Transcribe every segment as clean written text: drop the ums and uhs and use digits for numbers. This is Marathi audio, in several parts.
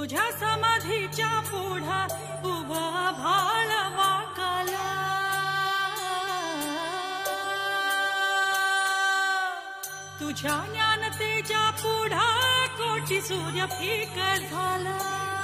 तुझ्या समाधीच्या पुढा उभा भाळ वाकाला, तुझ्या ज्ञानतेच्या पुढा कोटी सूर्य फिक झाला.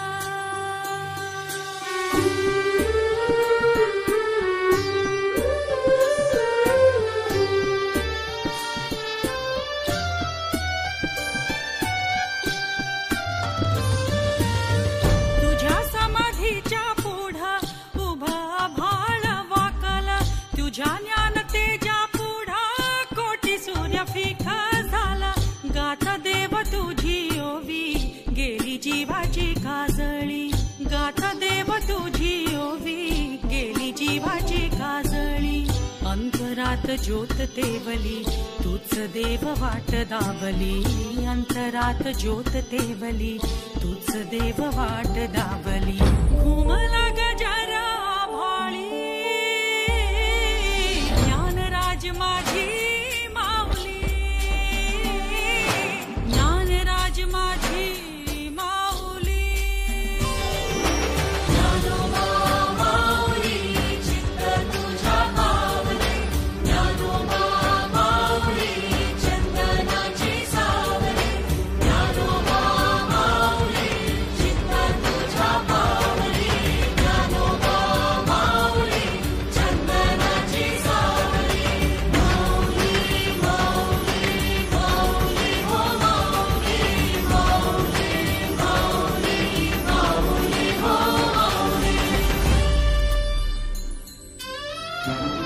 तुझ्या समाधीच्या पुढा उभा भाळ वाकला, तुझ्या ज्ञानतेच्या पुढा कोटी सूर्य फिक झाला. गाता देव तुझी ओवी गेली जीवाची काजळी, गाता देव तुझी ओवी गेली जीवाची काजळी. अंतरात ज्योत तेवली तूच देव वाट दावली, अंतरात ज्योत तेवली तूच देव वाट दावली. घुमला गजरा भाळी ज्ञानराज माझी माऊली, ज्ञानराज माझी माऊली. ज्ञानोबा माऊली चित्त तुझ्या पावले, ज्ञानोबा माऊली चंदनाची सावले, ज्ञानोबा माऊली चित्त तुझ्या पावले, ज्ञानोबा माऊली चंदनाची सावले. माऊली माऊली माऊली हो माऊली, माऊली माऊली माऊली हो माऊली.